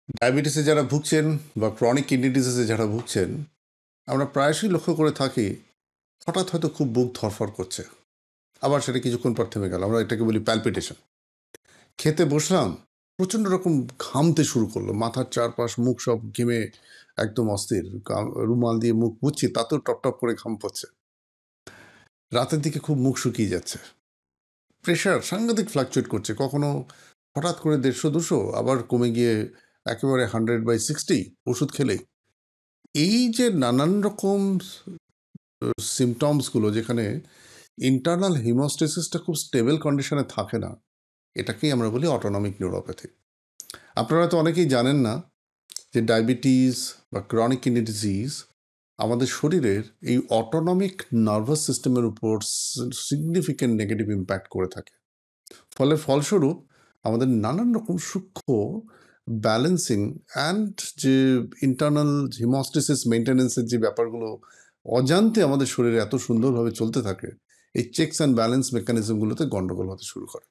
ডায়াবেটিসে যারা ভুগছেন বা ক্রনিক কিডনি ডিজিজে যারা ভুগছেন, আমরা প্রায়শই লক্ষ্য করে থাকি হঠাৎ হয়তো খুব বুক ধড়ফড় করছে, আবার সেটা কিছুক্ষণ পর থেমে গেল। আমরা এটাকে বলি প্যালপিটেশন। খেতে বসলাম, প্রচণ্ড রকম ঘামতে শুরু করলো, মাথার চারপাশ মুখ সব ঘেমে একদম অস্থির। রুমাল দিয়ে মুখ মুছছি, তাতেও টপ টপ করে ঘাম পড়ছে। রাতের দিকে খুব মুখ শুকিয়ে যাচ্ছে। প্রেশার সাংঘাতিক ফ্লাকচুয়েট করছে, কখনো হঠাৎ করে 150-200, আবার কমে গিয়ে একেবারে 100/60 ওষুধ খেলে। এই যে নানান রকম সিমটমসগুলো, যেখানে ইন্টারনাল হিমোস্টেসিসটা খুব স্টেবল কন্ডিশনে থাকে না, এটাকেই আমরা বলি অটোনমিক নিউরোপ্যাথি। আপনারা তো অনেকেই জানেন না যে ডায়াবেটিস বা ক্রনিক কিডনি ডিজিজ আমাদের শরীরের এই অটোনমিক নার্ভাস সিস্টেমের উপর সিগনিফিক্যান্ট নেগেটিভ ইম্প্যাক্ট করে থাকে। ফলস্বরূপ আমাদের নানান রকম সূক্ষ্ম ব্যালেন্সিং অ্যান্ড যে ইন্টারনাল হিমোস্টেসিস মেনটেন্যান্সের যে ব্যাপারগুলো অজান্তে আমাদের শরীরে এত সুন্দরভাবে চলতে থাকে, এই চেকস অ্যান্ড ব্যালেন্স মেকানিজমগুলোতে গণ্ডগোল হতে শুরু করে।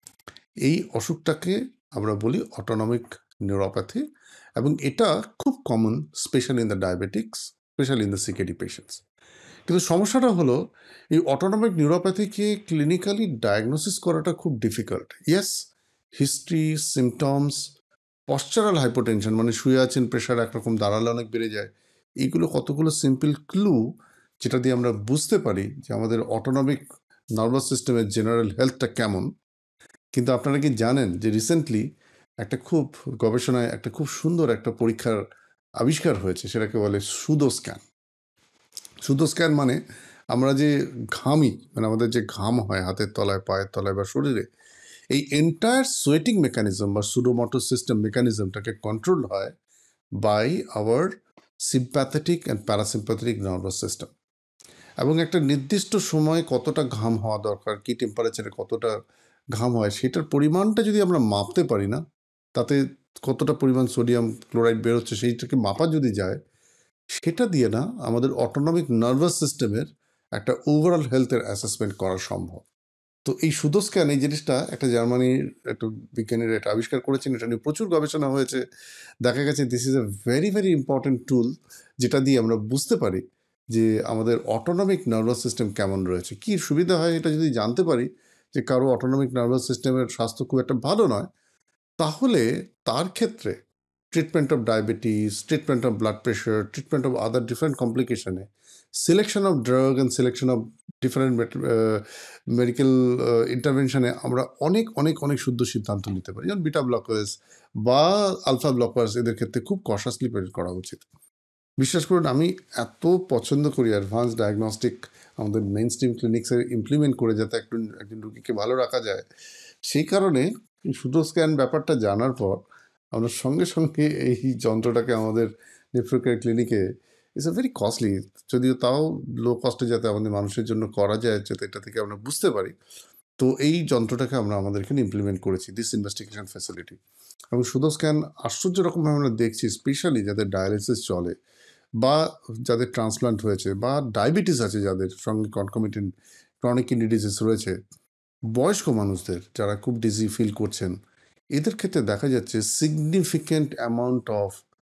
এই অসুখটাকে আমরা বলি অটোনমিক নিউরোপ্যাথি, এবং এটা খুব common, specially in the diabetics, specially in the CKD patients. কিন্তু সমস্যাটা হলো, এই অটোনমিক নিউরোপ্যাথিকে ক্লিনিক্যালি ডায়াগনোসিস করাটা খুব difficult. Yes, history, symptoms, postural hypotension, মানে শুয়ে আছেন, প্রেশার একরকম, দাঁড়ালে অনেক বেড়ে যায়, এইগুলো কতগুলো সিম্পল ক্লু যেটা দিয়ে আমরা বুঝতে পারি যে আমাদের অটোনমিক নার্ভাস সিস্টেমের জেনারেল হেলথটা কেমন। কিন্তু আপনারা কি জানেন যে রিসেন্টলি একটা খুব গবেষণায় একটা খুব সুন্দর একটা পরীক্ষার আবিষ্কার হয়েছে, সেটাকে বলে সুডো স্ক্যান। সুডো স্ক্যান মানে আমরা যে ঘামি, মানে আমাদের যে ঘাম হয় হাতের তলায়, পায়ের তলায় বা শরীরে, এই এন্টায়ার সোয়েটিং মেকানিজম বা সুডোমোটর সিস্টেম মেকানিজমটাকে কন্ট্রোল হয় by our sympathetic and parasympathetic nervous system. এবং একটা নির্দিষ্ট সময় কতটা ঘাম হওয়া দরকার, কি টেম্পারেচারে কতটা ঘাম হয়, সেটার পরিমাণটা যদি আমরা মাপতে পারি না, তাতে কতটা পরিমাণ সোডিয়াম ক্লোরাইড বেরোচ্ছে সেইটাকে মাপা যদি যায়, সেটা দিয়ে না আমাদের অটোনমিক নার্ভাস সিস্টেমের একটা ওভারঅল হেলথের অ্যাসেসমেন্ট করা সম্ভব। তো এই সুদো স্ক্যান, এই জিনিসটা একটা জার্মানির একটা বিজ্ঞানীরা এটা আবিষ্কার করেছেন, এটা নিয়ে প্রচুর গবেষণা হয়েছে। দেখা গেছে this is a very very important tool, যেটা দিয়ে আমরা বুঝতে পারি যে আমাদের অটোনমিক নার্ভাস সিস্টেম কেমন রয়েছে। কি সুবিধা হয় এটা যদি জানতে পারি যে কারো অটোনমিক নার্ভাস সিস্টেমের স্বাস্থ্য খুব একটা ভালো নয়, তাহলে তার ক্ষেত্রে treatment of diabetes, treatment of blood pressure, treatment of other different কমপ্লিকেশনে, selection of drug and selection of different medical ইন্টারভেনশনে আমরা অনেক অনেক অনেক শুদ্ধ সিদ্ধান্ত নিতে পারি। যেমন বিটা ব্লকার্স বা আলফা ব্লকার্স, এদের ক্ষেত্রে খুব কশাসলি করা উচিত। বিশ্বাস করুন, আমি এত পছন্দ করি অ্যাডভান্স ডায়াগনস্টিক আমাদের মেইন স্ট্রিম ক্লিনিক্সে ইমপ্লিমেন্ট করে, যাতে একজন রুগীকে ভালো রাখা যায়। সেই কারণে সুদো স্ক্যান ব্যাপারটা জানার পর আমরা সঙ্গে সঙ্গে এই যন্ত্রটাকে আমাদের নেফ্রোকেয়ার ক্লিনিকে, ইটস এ ভেরি কস্টলি, যদিও তাও লো কস্টে যাতে আমাদের মানুষের জন্য করা যায়, যাতে এটা থেকে আমরা বুঝতে পারি, তো এই যন্ত্রটাকে আমরা আমাদের এখানে ইমপ্লিমেন্ট করেছি, দিস ইনভেস্টিগেশন ফ্যাসিলিটি। এবং সুদো স্ক্যান আশ্চর্য রকমভাবে আমরা দেখছি, স্পেশালি যাদের ডায়ালিসিস চলে, বা যাদের ট্রান্সপ্লান্ট হয়েছে, বা ডায়াবেটিস আছে যাদের সঙ্গে কনকমিটেন্ট ক্রনিক কিডনি ডিজিজ রয়েছে, বয়স্ক মানুষদের যারা খুব ডিজি ফিল করছেন, এদের ক্ষেত্রে দেখা যাচ্ছে significant amount of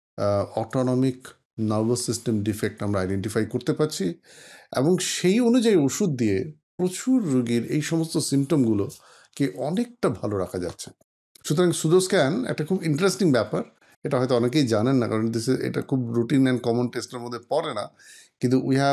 autonomic nervous system defect আমরা আইডেন্টিফাই করতে পারছি, এবং সেই অনুযায়ী ওষুধ দিয়ে প্রচুর রোগীর এই সমস্ত সিমটমগুলোকে অনেকটা ভালো রাখা যাচ্ছে। সুতরাং সুদো স্ক্যান একটা খুব ইন্টারেস্টিং ব্যাপার, এটা হয়তো অনেকেই জানেন না, কারণ এটা খুব রুটিন অ্যান্ড কমন টেস্টের মধ্যে পড়ে না। কিন্তু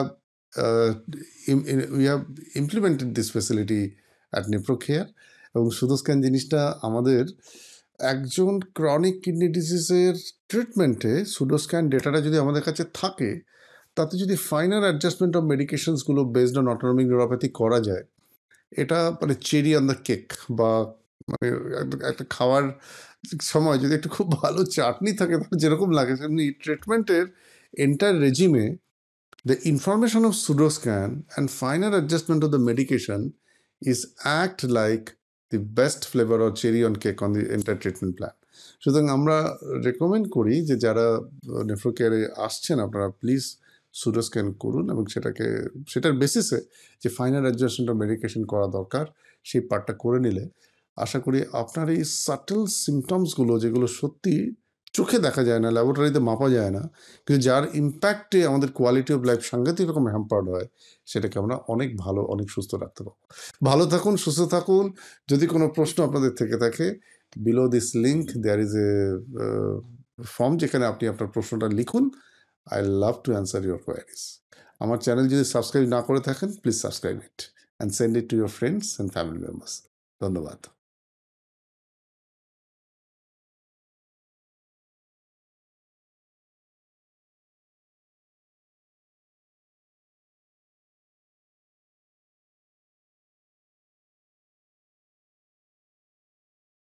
we have implemented this facility at নেফ্রোকেয়ার। এবং সুদো স্ক্যান জিনিসটা আমাদের একজন ক্রনিক কিডনি ডিজিজের ট্রিটমেন্টে সুডো স্ক্যান ডেটাটা যদি আমাদের কাছে থাকে, তাতে যদি ফাইনাল অ্যাডজাস্টমেন্ট অফ মেডিকেশনসগুলো বেসড অন অটোনমিক নিউরোপ্যাথি করা যায়, এটা মানে চেরি অন দ্য কেক। বা মানে একটা খাওয়ার সময় যদি একটু খুব ভালো চাটনি থাকে, তাহলে যেরকম লাগে, সেমনি ট্রিটমেন্টের এন্টায়ার রেজিমে the information of pseudoscan and final adjustment of the medication is act like the best flavor or cherry on cake on the entire treatment plan. সুতরাং আমরা রেকমেন্ড করি যে যারা নেফ্রোকেয়ারে আসছেন, আপনারা প্লিজ সুডোস্ক্যান করুন, এবং সেটার বেসিসে যে ফাইনাল অ্যাডজাস্টমেন্ট অফ মেডিকেশন করা দরকার, সেই পার্টটা করে নিলে আশা করি আপনার এই সাটল সিমটমসগুলো, যেগুলো সত্যি চোখে দেখা যায় না, ল্যাবরেটরিতে মাপা যায় না, কিন্তু যার ইম্প্যাক্টে আমাদের কোয়ালিটি অফ লাইফ সাংঘাতিক রকম হ্যাম্পার্ড হয়, সেটাকে আমরা অনেক ভালো, অনেক সুস্থ রাখতে পারবো। ভালো থাকুন, সুস্থ থাকুন। যদি কোনো প্রশ্ন আপনাদের থেকে থাকে, below this link there is a form, যেখানে আপনি আপনার প্রশ্নটা লিখুন। I love to answer your queries. আমার চ্যানেল যদি সাবস্ক্রাইব না করে থাকেন, please subscribe it and send it to your friends and family members. ধন্যবাদ।